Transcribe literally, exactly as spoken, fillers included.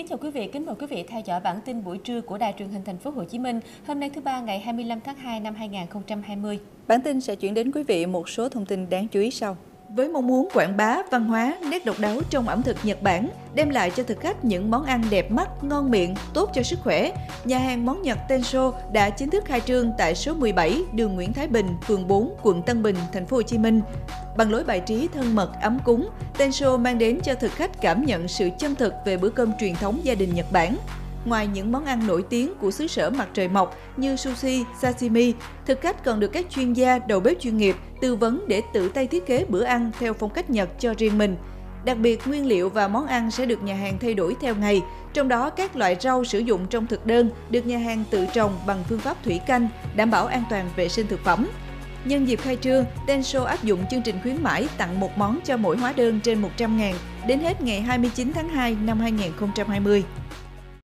Kính chào quý vị, kính mời quý vị theo dõi bản tin buổi trưa của Đài Truyền hình Thành phố Hồ Chí Minh. Hôm nay thứ ba ngày hai mươi lăm tháng hai năm hai nghìn không trăm hai mươi. Bản tin sẽ chuyển đến quý vị một số thông tin đáng chú ý sau. Với mong muốn quảng bá văn hóa, nét độc đáo trong ẩm thực Nhật Bản, đem lại cho thực khách những món ăn đẹp mắt, ngon miệng, tốt cho sức khỏe, nhà hàng món Nhật Tensho đã chính thức khai trương tại số mười bảy đường Nguyễn Thái Bình, phường bốn, quận Tân Bình, Thành phố Hồ Chí Minh. Bằng lối bài trí thân mật, ấm cúng, Tensho mang đến cho thực khách cảm nhận sự chân thực về bữa cơm truyền thống gia đình Nhật Bản. Ngoài những món ăn nổi tiếng của xứ sở mặt trời mọc như sushi, sashimi, thực khách còn được các chuyên gia đầu bếp chuyên nghiệp tư vấn để tự tay thiết kế bữa ăn theo phong cách Nhật cho riêng mình. Đặc biệt, nguyên liệu và món ăn sẽ được nhà hàng thay đổi theo ngày, trong đó các loại rau sử dụng trong thực đơn được nhà hàng tự trồng bằng phương pháp thủy canh, đảm bảo an toàn vệ sinh thực phẩm. Nhân dịp khai trương, Tensho áp dụng chương trình khuyến mãi tặng một món cho mỗi hóa đơn trên một trăm nghìn đến hết ngày hai mươi chín tháng hai năm hai nghìn không trăm hai mươi.